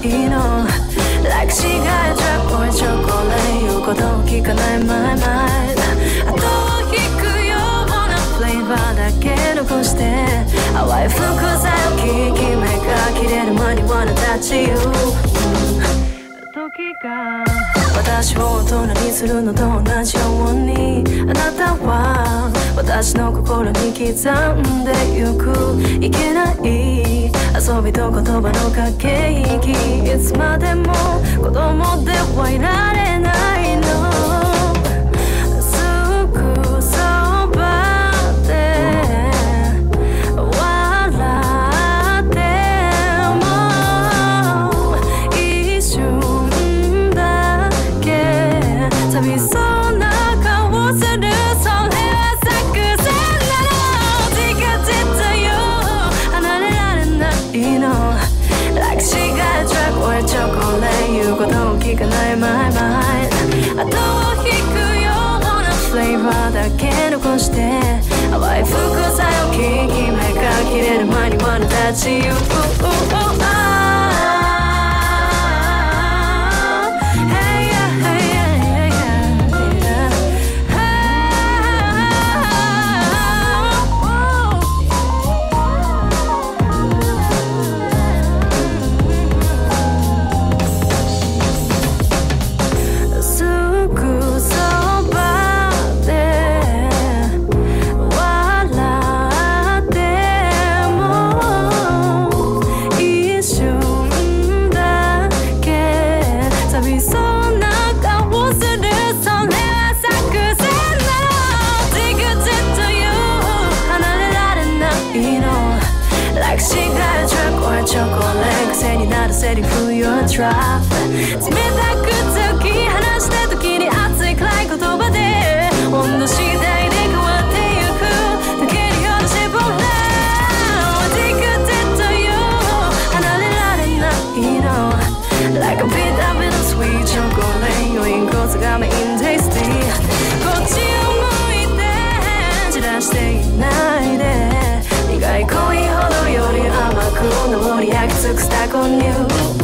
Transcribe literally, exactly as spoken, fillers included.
の Like cigarette drug or chocolate 言うことを聞かない my mind 後を引くようなフレーバーだけ残して淡い副菜を聞き目が切れる間にwanna touch you 時が私を大人にするのと同じようにあなたは私の心に刻んでゆくいけない遊びと言葉の駆け引きいつまでも子供ではいられないのすぐそばで笑っても一瞬だけ寂しそうな顔するそれは作戦なの違ってたよ離れられないの Like cigarette drug or chocolate 言うことを聞かない my mind 後を引くようなフレーバーだけ残して淡い副菜を聞き目が切れる前にwanna touch youチョコレ癖になるセリフ Your trap 冷たく突き放した時に熱い暗い言葉で温度次第で変わってゆく溶けるようなシボラ Addicted to you 離れられないの Like a bitter bitter sweet chocolate 余韻こそがメインテイスティこっちを向いて散らしていないで苦い恋ほどより甘く登り焼き尽くした購入